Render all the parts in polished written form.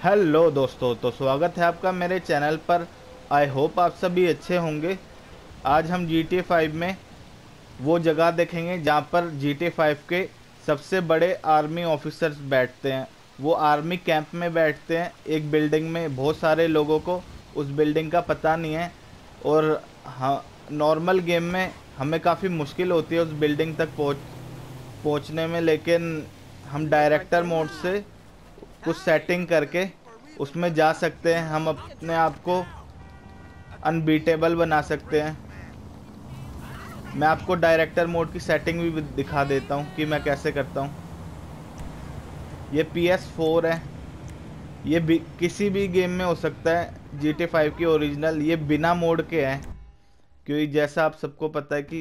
Hello दोस्तों, तो स्वागत है आपका मेरे चैनल पर। आई होप आप सभी अच्छे होंगे। आज हम GTA 5 में वो जगह देखेंगे जहाँ पर GTA 5 के सबसे बड़े आर्मी ऑफिसर्स बैठते हैं। वो आर्मी कैंप में बैठते हैं एक बिल्डिंग में। बहुत सारे लोगों को उस बिल्डिंग का पता नहीं है और हाँ, नॉर्मल गेम में हमें काफ़ी मुश्किल होती है उस बिल्डिंग तक पहुँचने में, लेकिन हम डायरेक्टर मोड से कुछ सेटिंग करके उसमें जा सकते हैं। हम अपने आप को अनबीटेबल बना सकते हैं। मैं आपको डायरेक्टर मोड की सेटिंग भी दिखा देता हूं कि मैं कैसे करता हूं। ये PS4 है। ये किसी भी गेम में हो सकता है। GTA 5 की ओरिजिनल ये बिना मोड के है, क्योंकि जैसा आप सबको पता है कि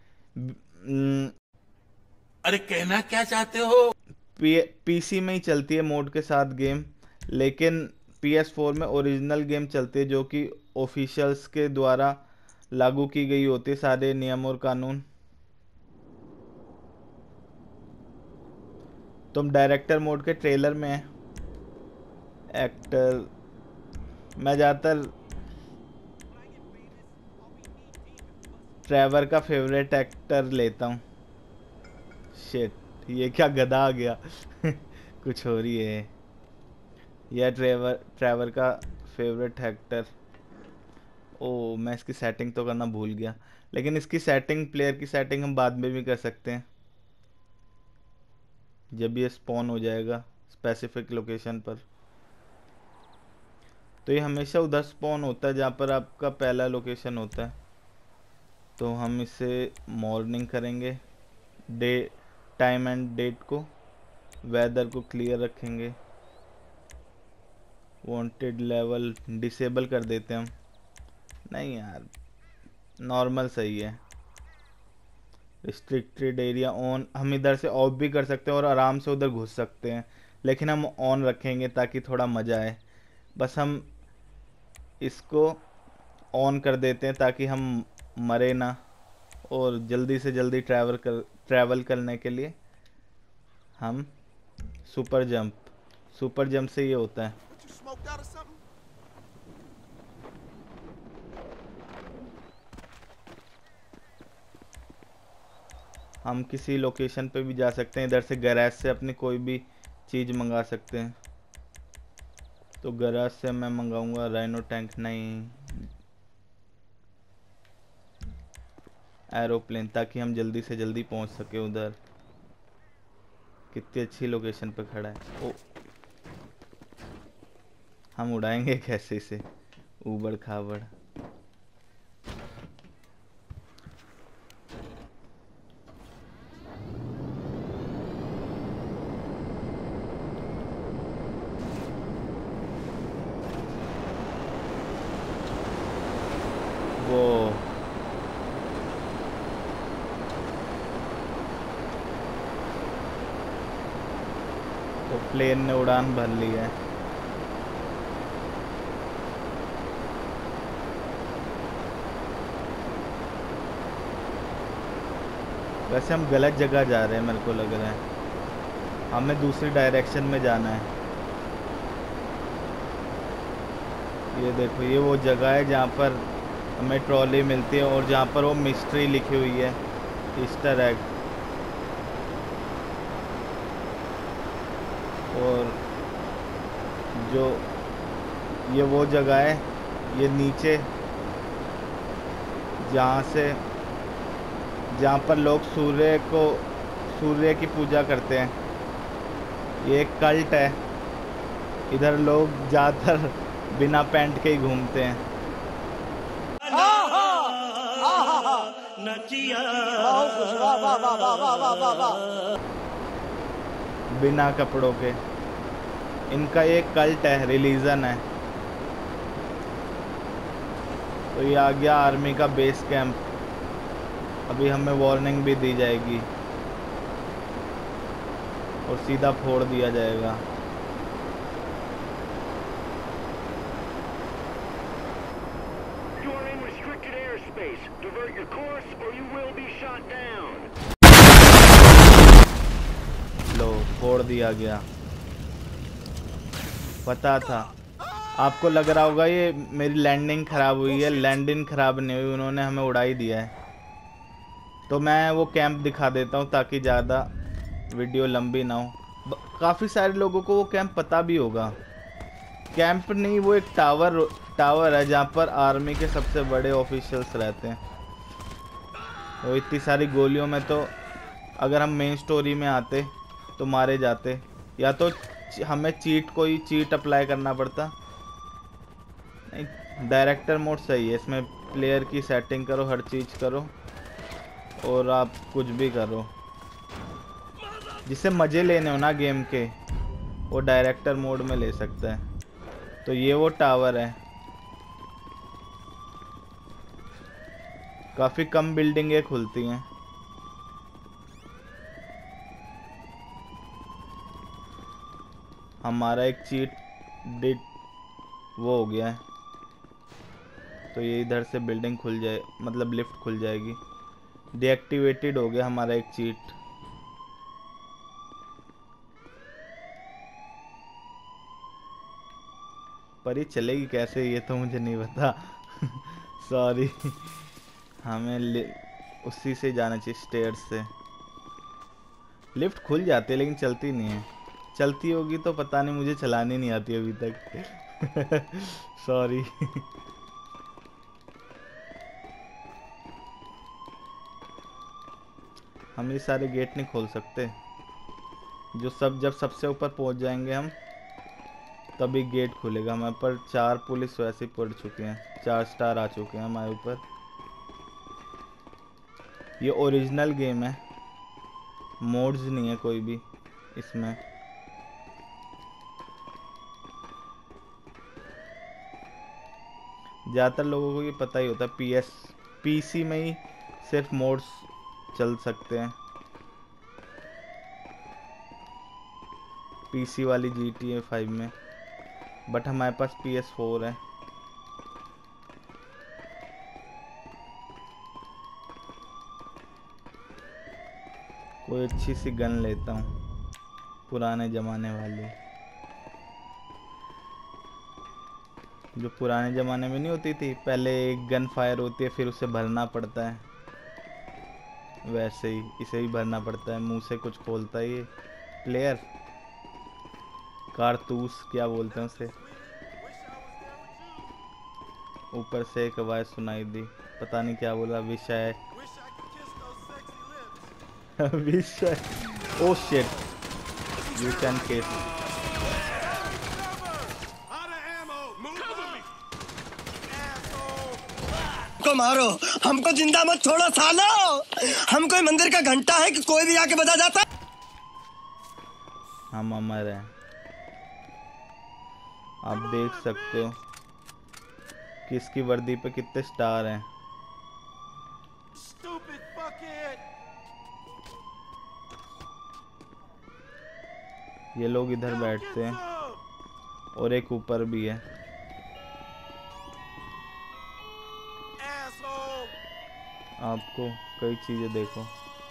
अरे कहना क्या चाहते हो? पीसी में ही चलती है मोड के साथ गेम, लेकिन PS4 में ओरिजिनल गेम चलती है जो कि ऑफिशियल्स के द्वारा लागू की गई होती है सारे नियम और कानून। तुम डायरेक्टर मोड के ट्रेलर में है। एक्टर मैं ज़्यादातर ट्रेवर का फेवरेट एक्टर लेता हूँ। शिट, ये क्या गधा आ गया। कुछ हो रही है। यह ट्रेवर का फेवरेट एक्टर। ओ, मैं इसकी सेटिंग तो करना भूल गया, लेकिन इसकी सेटिंग, प्लेयर की सेटिंग हम बाद में भी कर सकते हैं जब ये स्पॉन हो जाएगा स्पेसिफिक लोकेशन पर। तो ये हमेशा उधर स्पॉन होता है जहाँ पर आपका पहला लोकेशन होता है। तो हम इसे मॉर्निंग करेंगे, डे टाइम एंड डेट को, वेदर को क्लियर रखेंगे, वांटेड लेवल डिसेबल कर देते हैं हम। नहीं यार, नॉर्मल सही है। रिस्ट्रिक्टेड एरिया ऑन, हम इधर से ऑफ भी कर सकते हैं और आराम से उधर घुस सकते हैं, लेकिन हम ऑन रखेंगे ताकि थोड़ा मज़ा आए। बस हम इसको ऑन कर देते हैं ताकि हम मरे ना, और जल्दी से जल्दी ट्रैवल करने के लिए हम सुपर जंप से ये होता है। हम किसी लोकेशन पे भी जा सकते हैं। इधर से गैराज से अपनी कोई भी चीज़ मंगा सकते हैं। तो गैराज से मैं मंगाऊंगा राइनो टैंक, नहीं एरोप्लेन, ताकि हम जल्दी से जल्दी पहुंच सके उधर। कितनी अच्छी लोकेशन पे खड़ा है। ओ, हम उड़ाएंगे कैसे इसे, ऊबड़ खाबड़। वो तो प्लेन ने उड़ान भर ली है। वैसे हम गलत जगह जा रहे हैं, मेरे को लग रहा है हमें दूसरी डायरेक्शन में जाना है। ये देखो, ये वो जगह है जहाँ पर हमें ट्रॉली मिलती है और जहाँ पर वो मिस्ट्री लिखी हुई है, ईस्टर एग। और जो ये वो जगह है, ये नीचे जहाँ पर लोग सूर्य की पूजा करते हैं। ये एक कल्ट है। इधर लोग ज़्यादातर बिना पैंट के ही घूमते हैं। बिना कपड़ों के। इनका ये कल्ट है, रिलीजन है। तो ये आ गया आर्मी का बेस कैंप। अभी हमें वार्निंग भी दी जाएगी और सीधा फोड़ दिया जाएगा। लो, फोड़ दिया गया। पता था। आपको लग रहा होगा ये मेरी लैंडिंग ख़राब हुई है, लैंडिंग ख़राब नहीं हुई, उन्होंने हमें उड़ा ही दिया है। तो मैं वो कैंप दिखा देता हूँ ताकि ज़्यादा वीडियो लंबी ना हो। काफ़ी सारे लोगों को वो कैंप पता भी होगा। कैंप नहीं, वो एक टावर है जहाँ पर आर्मी के सबसे बड़े ऑफिशियल्स रहते हैं। वो इतनी सारी गोलियों में तो अगर हम मेन स्टोरी में आते तो मारे जाते, या तो हमें कोई चीट अप्लाई करना पड़ता। नहीं, डायरेक्टर मोड सही है, इसमें प्लेयर की सेटिंग करो, हर चीज़ करो और आप कुछ भी करो। जिसे मज़े लेने हो ना गेम के, वो डायरेक्टर मोड में ले सकता है। तो ये वो टावर है। काफ़ी कम बिल्डिंगें खुलती हैं। हमारा एक चीट डिट वो हो गया है, तो ये इधर से बिल्डिंग खुल जाए, मतलब लिफ्ट खुल जाएगी। डीएक्टिवेटेड हो गया हमारा एक चीट। पर ये चलेगी कैसे ये तो मुझे नहीं पता। सॉरी। हमें उसी से जाना चाहिए, स्टेयर्स से। लिफ्ट खुल जाती है लेकिन चलती नहीं है। चलती होगी तो पता नहीं, मुझे चलानी नहीं आती अभी तक। सॉरी। हम ये सारे गेट नहीं खोल सकते। जब सबसे ऊपर पहुंच जाएंगे हम, तभी गेट खुलेगा। हमारे पर 4 पुलिस वैसे ही पड़ चुके हैं, 4 स्टार आ चुके हैं हमारे ऊपर। ये ओरिजिनल गेम है, मोड्स नहीं है कोई भी इसमें। ज़्यादातर लोगों को ये पता ही होता है, पीसी में ही सिर्फ मोड्स चल सकते हैं। पीसी वाली GTA 5 में, बट हमारे पास PS4 है। कोई अच्छी सी गन लेता हूँ, पुराने ज़माने वाली, जो पुराने ज़माने में नहीं होती थी, पहले एक गन फायर होती है फिर उसे भरना पड़ता है, वैसे ही इसे भी भरना पड़ता है। मुंह से कुछ खोलता है ये प्लेयर, कारतूस क्या बोलते हैं उसे। ऊपर से एक आवाज़ सुनाई दी, पता नहीं क्या बोला, विषय। विषय। ओ शिट, यू कैन किस। को मारो, हमको जिंदा मत छोड़ो सालो। हम कोई मंदिर का घंटा है कि कोई भी आके बजा जाता है। हम अमर हैं। आप देख सकते हो कि इसकी वर्दी पे कितने स्टार हैं। ये लोग इधर बैठते हैं और एक ऊपर भी है। आपको कई चीजें देखो।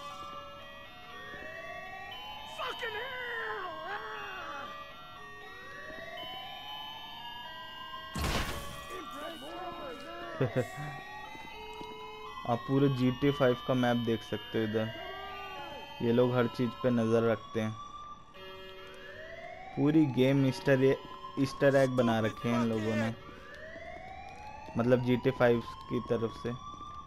आप पूरे GTA 5 का मैप देख सकते हो इधर। ये लोग हर चीज पे नजर रखते हैं। पूरी गेम ईस्टर एग बना रखे हैं इन लोगों ने, मतलब GTA 5 की तरफ से।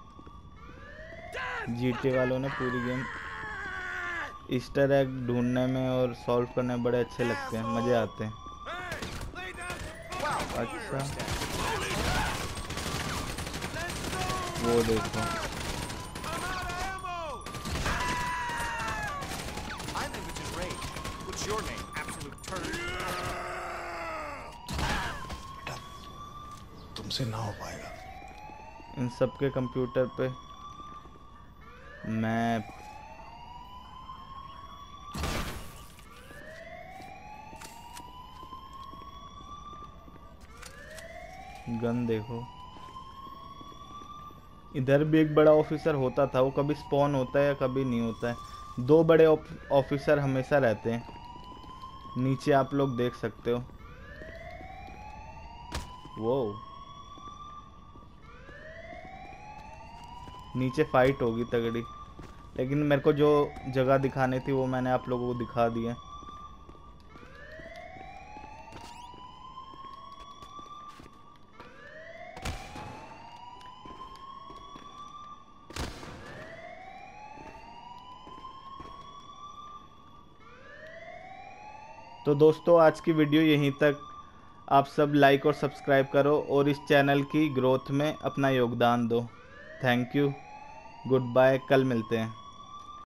GTA वालों ने पूरी गेम ईस्टर एग ढूंढने में और सॉल्व करने में बड़े अच्छे लगते हैं, मजे आते हैं। अच्छा, वो देखो। तुमसे ना हो पाएगा। इन सब के कंप्यूटर पे मैप, गन देखो। इधर भी एक बड़ा ऑफिसर होता था, वो कभी स्पॉन होता है या कभी नहीं होता है। 2 बड़े ऑफिसर हमेशा रहते हैं। नीचे आप लोग देख सकते हो वो नीचे फाइट होगी तगड़ी, लेकिन मेरे को जो जगह दिखानी थी वो मैंने आप लोगों को दिखा दी है। तो दोस्तों आज की वीडियो यहीं तक। आप सब लाइक और सब्सक्राइब करो और इस चैनल की ग्रोथ में अपना योगदान दो। थैंक यू, गुड बाय, कल मिलते हैं।